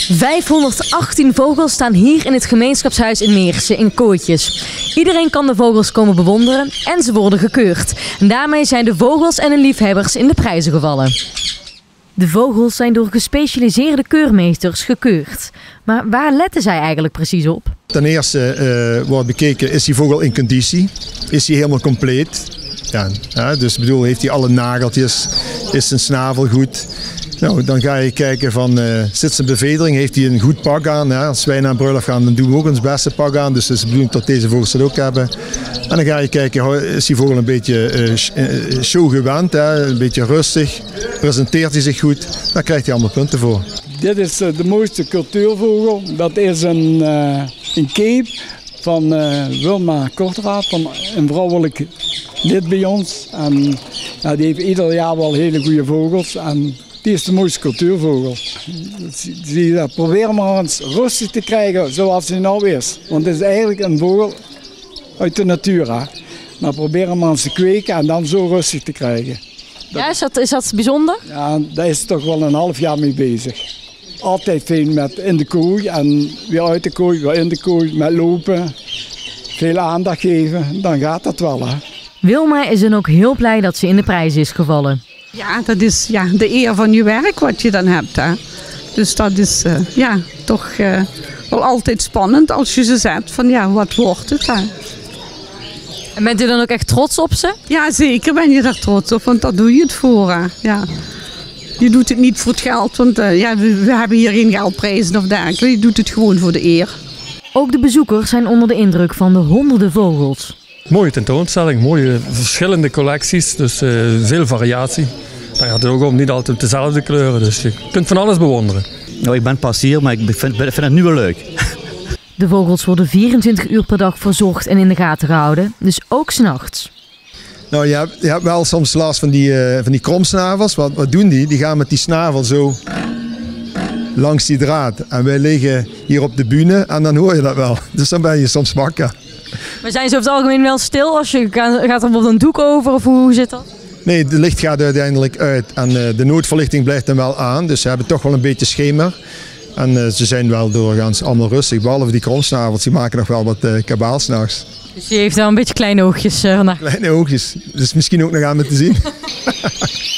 518 vogels staan hier in het gemeenschapshuis in Meersen in kooitjes. Iedereen kan de vogels komen bewonderen en ze worden gekeurd. En daarmee zijn de vogels en hun liefhebbers in de prijzen gevallen. De vogels zijn door gespecialiseerde keurmeesters gekeurd. Maar waar letten zij eigenlijk precies op? Ten eerste wordt bekeken, is die vogel in conditie? Is hij helemaal compleet? Ja, dus bedoel, heeft hij alle nageltjes? Is zijn snavel goed? Nou, dan ga je kijken van, zit zijn bevedering? Heeft hij een goed pak aan? Ja, als wij naar een bruiloft gaan, dan doen we ook ons beste pak aan. Dus het is de bedoeling dat deze vogels dat ook hebben. En dan ga je kijken, is die vogel een beetje showgewend, een beetje rustig? Presenteert hij zich goed? Dan krijgt hij allemaal punten voor. Dit is de mooiste cultuurvogel. Dat is een keep van Wilma Kortraat, van een vrouwelijk lid bij ons. En die heeft ieder jaar wel hele goede vogels. En die is de mooiste cultuurvogel. Probeer maar eens rustig te krijgen zoals hij nou is. Want het is eigenlijk een vogel uit de natuur. Hè? Maar probeer hem maar eens te kweken en dan zo rustig te krijgen. Ja, is dat bijzonder? Ja, daar is toch wel een half jaar mee bezig. Altijd veel met in de kooi en weer uit de kooi, weer in de kooi, met lopen. Veel aandacht geven, dan gaat dat wel. Hè? Wilma is dan ook heel blij dat ze in de prijs is gevallen. Ja, dat is de eer van je werk wat je dan hebt. Hè. Dus dat is toch wel altijd spannend als je ze zet van wat wordt het. Hè. En bent u dan ook echt trots op ze? Ja, zeker ben je daar trots op, want daar doe je het voor. Hè. Ja. Je doet het niet voor het geld, want we hebben hier geen geldprijzen of dergelijke. Je doet het gewoon voor de eer. Ook de bezoekers zijn onder de indruk van de honderden vogels. Mooie tentoonstelling, mooie verschillende collecties, dus veel variatie. Daar gaat het ook om, niet altijd dezelfde kleuren, dus je kunt van alles bewonderen. Nou, ik ben pas hier, maar ik vind het nu wel leuk. De vogels worden 24 uur per dag verzorgd en in de gaten gehouden, dus ook 's nachts. Nou, je hebt wel soms last van die kromsnavels. Wat doen die? Die gaan met die snavel zo langs die draad. En wij liggen hier op de bühne en dan hoor je dat wel. Dus dan ben je soms wakker. Maar zijn ze over het algemeen wel stil als je gaat er bijvoorbeeld een doek over of hoe zit dat? Nee, de licht gaat uiteindelijk uit en de noodverlichting blijft dan wel aan. Dus ze hebben toch wel een beetje schemer. En ze zijn wel doorgaans allemaal rustig, behalve die kromsnavels. Die maken nog wel wat kabaal 's nachts. Dus je heeft wel een beetje kleine oogjes vandaag. Kleine oogjes, dus misschien ook nog aan me te zien.